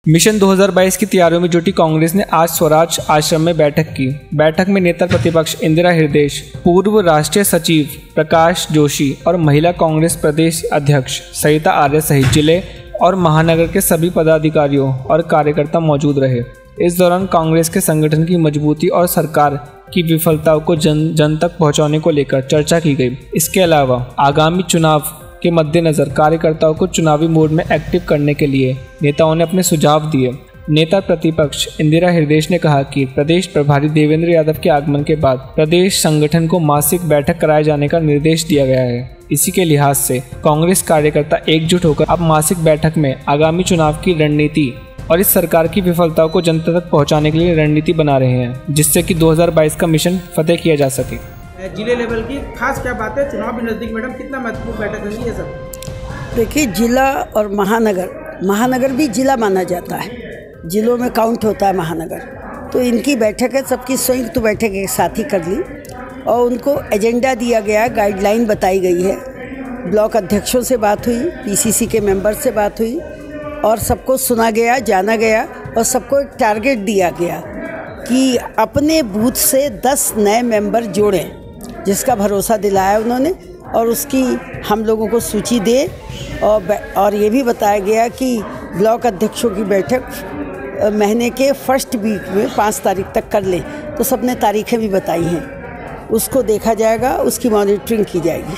Mission 2022 की तैयारियों में जुटी कांग्रेस ने आज स्वराज आश्रम में बैठक की। बैठक में नेता प्रतिपक्ष इंदिरा हृदयेश, पूर्व राष्ट्रीय सचिव प्रकाश जोशी और महिला कांग्रेस प्रदेश अध्यक्ष सरिता आर्य सहित जिले और महानगर के सभी पदाधिकारियों और कार्यकर्ता मौजूद रहे। इस दौरान कांग्रेस के संगठन की मजबूती और सरकार की विफलताओं को जन तक पहुंचाने को लेकर चर्चा की गई। इसके अलावा आगामी चुनाव के मद्देनजर कार्यकर्ताओं को चुनावी मोड में एक्टिव करने के लिए नेताओं ने अपने सुझाव दिए। नेता प्रतिपक्ष इंदिरा हृदयेश ने कहा कि प्रदेश प्रभारी देवेंद्र यादव के आगमन के बाद प्रदेश संगठन को मासिक बैठक कराए जाने का निर्देश दिया गया है। इसी के लिहाज से कांग्रेस कार्यकर्ता एकजुट होकर अब मासिक बैठक में आगामी चुनाव की रणनीति और इस सरकार की विफलताओं को जनता तक पहुंचाने के लिए रणनीति बना रहे हैं, जिससे कि 2022 का मिशन फतेह किया जा सके। जिले लेवल की खास क्या बात है, चुनाव भी नज़दीक, मैडम कितना महत्वपूर्ण बैठक है ये सब? देखिए, जिला और महानगर भी जिला माना जाता है, जिलों में काउंट होता है महानगर, तो इनकी बैठक है, सबकी संयुक्त बैठक एक साथ ही कर ली और उनको एजेंडा दिया गया है, गाइडलाइन बताई गई है। ब्लॉक अध्यक्षों से बात हुई, पीसीसी के मेंबर से बात हुई और सबको सुना गया, जाना गया और सबको एक टारगेट दिया गया कि अपने बूथ से 10 नए मेंबर जोड़ें, जिसका भरोसा दिलाया उन्होंने और उसकी हम लोगों को सूची दे और ये भी बताया गया कि ब्लॉक अध्यक्षों की बैठक महीने के फर्स्ट वीक में 5 तारीख तक कर लें। तो सबने तारीखें भी बताई हैं, उसको देखा जाएगा, उसकी मॉनिटरिंग की जाएगी।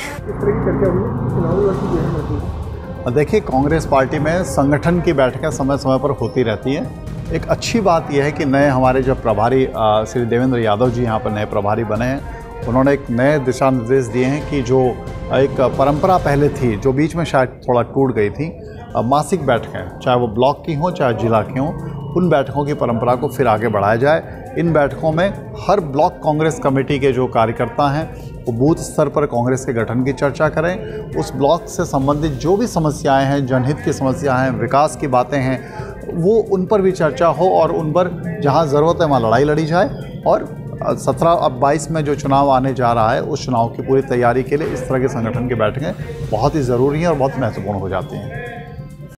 देखिए, कांग्रेस पार्टी में संगठन की बैठकें समय समय पर होती रहती हैं। एक अच्छी बात यह है कि नए हमारे जो प्रभारी श्री देवेंद्र यादव जी यहाँ पर नए प्रभारी बने हैं, उन्होंने एक नए दिशा निर्देश दिए हैं कि जो एक परंपरा पहले थी, जो बीच में शायद थोड़ा टूट गई थी, मासिक बैठकें चाहे वो ब्लॉक की हों चाहे जिला की हों, उन बैठकों की परंपरा को फिर आगे बढ़ाया जाए। इन बैठकों में हर ब्लॉक कांग्रेस कमेटी के जो कार्यकर्ता हैं वो बूथ स्तर पर कांग्रेस के गठन की चर्चा करें। उस ब्लॉक से संबंधित जो भी समस्याएं हैं, जनहित की समस्याएं हैं, विकास की बातें हैं, वो उन पर भी चर्चा हो और उन पर जहां ज़रूरत है वहाँ लड़ाई लड़ी जाए। और 17 अब 22 में जो चुनाव आने जा रहा है, उस चुनाव की पूरी तैयारी के लिए इस तरह के संगठन की बैठकें बहुत ही ज़रूरी हैं और बहुत महत्वपूर्ण हो जाती हैं।